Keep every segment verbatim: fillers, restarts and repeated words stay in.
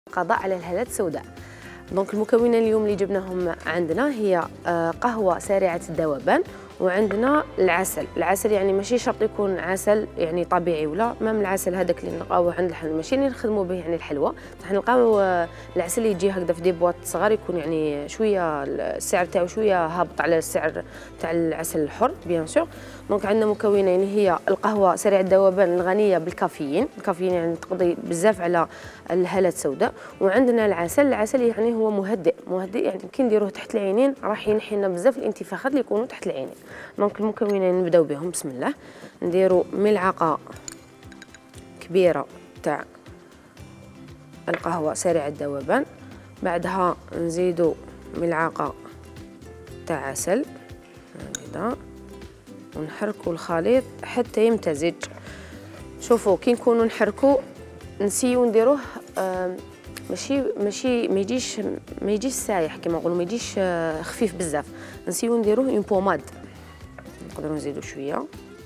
القضاء على الهالات السوداء. دونك المكونين اليوم اللي جبناهم عندنا هي قهوة سريعة الذوبان، وعندنا العسل. العسل يعني ماشي شرط يكون عسل يعني طبيعي، ولا مام العسل هذاك اللي نلقاوه عند الحلوى ماشي اللي نخدموا به يعني الحلوى، صح نلقاو العسل اللي يجي هكذا في دي بواط صغار يكون يعني شويه السعر تاعو شويه هابط على السعر تاع العسل الحر بيان سور. دونك عندنا مكونين هي القهوه سريعه الذوبان الغنيه بالكافيين، الكافيين يعني تقضي بزاف على الهالات السوداء، وعندنا العسل. العسل يعني هو مهدئ، مهدئ يعني كي نديروه تحت العينين راح ينحي لنا بزاف الانتفاخات اللي يكونوا تحت العينين. دونك المكونين نبداو بهم بسم الله. نديرو ملعقه كبيره تاع القهوه سريعه الذوبان، بعدها نزيدو ملعقه تاع عسل هكذا، ونحركوا الخليط حتى يمتزج. شوفوا كي نكونوا نحركوا نسيو نديروه آه ماشي ماشي ما يجيش ما يجيش سايح كما نقولوا، ما يجيش آه خفيف بزاف، نسيو نديروه اون بوماد. نقدروا نزيدوا شويه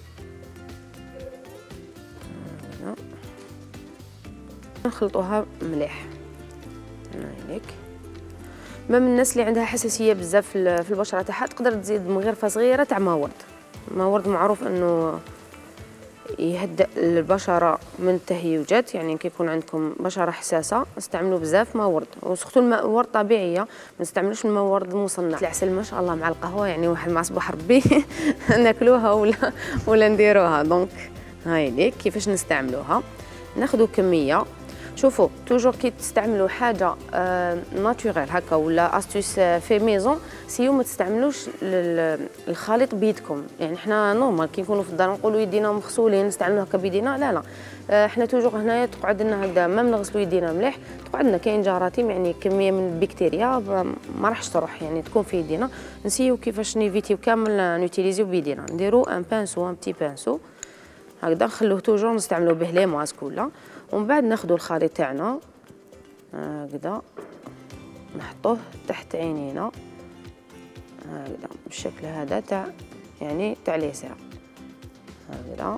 نخلطوها مليح هايليك. ما من الناس اللي عندها حساسيه بزاف في البشره تاعها تقدر تزيد مغرفه صغيره تاع ماورد. ماورد معروف انه يهدئ البشره من التهيجات، يعني كي يكون عندكم بشره حساسه استعملوا بزاف ماورد، وسختو الماورد طبيعيه ما نستعملوش الماورد المصنع. العسل ما شاء الله مع القهوه يعني واحد مع صباح ربي ناكلوها ولا ولا نديروها. دونك هاي ليك كيفاش نستعملوها. ناخذوا كميه، شوفوا توجور كي تستعملوا حاجه آه ناتوريل هكا ولا استوس في ميزون، سيو ما تستعملوش الخليط بيدكم. يعني حنا نورمال كي نكونوا في الدار نقولوا يدينا مغسولين نستعملوها هكا بيدينا، لا لا آه حنا توجور هنايا تقعد لنا هكذا مام نغسلوا يدينا مليح تقعد لنا كاين جراثيم يعني كميه من البكتيريا ما راحش تروح يعني تكون في يدينا. نسيو كيفاش نيفيتيو كامل نوتيليزيو بيدينا، نديرو ان بانسو ان بتي بانسو هكذا نخلوه توجور نستعملوا به لي ماسك ولا، ومن بعد ناخذوا الخليط تاعنا هكذا نحطوه تحت عينينا هكذا بالشكل هذا تاع يعني تاع اليسار هكذا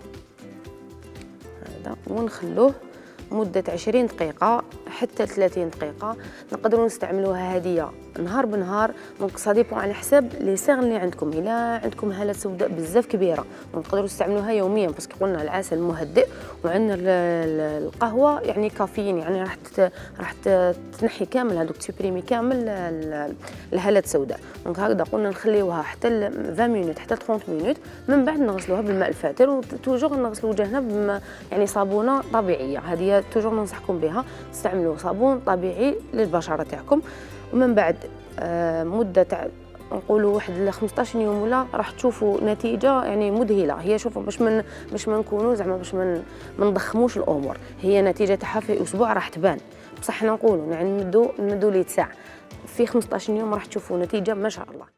هذا، ونخلوه مدة عشرين دقيقة حتى ثلاثين دقيقة. نقدروا نستعملوها هدية نهار بنهار، دونك سا ديبون على حساب لي سيغ اللي عندكم. الا عندكم هالات سوداء بزاف كبيرة نقدروا نستعملوها يوميا، باسكو قلنا العسل مهدئ وعندنا القهوة يعني كافيين، يعني راح راح تنحي كامل هذوك تسوبريمي كامل الهالات السوداء. دونك هكذا قلنا نخليوها حتى عشرين مينوت حتى ثلاثين مينوت، من بعد نغسلوها بالماء الفاتر، وتوجور نغسلوا وجهنا بم يعني صابونة طبيعية. هذه توجور ننصحكم بها، تستعملوا صابون طبيعي للبشرة تاعكم. ومن بعد آه مده تاع نقولوا واحد ل خمسطاش يوم ولا راح تشوفوا نتيجه يعني مذهله. هي شوفوا باش من باش ما نكونوا زعما باش ما نضخموش الامور، هي نتيجه تاعها في اسبوع راح تبان، بصح حنا نقولوا يعني نمدوا نمدوا لي تساع في خمسطاش يوم راح تشوفوا نتيجه ما شاء الله.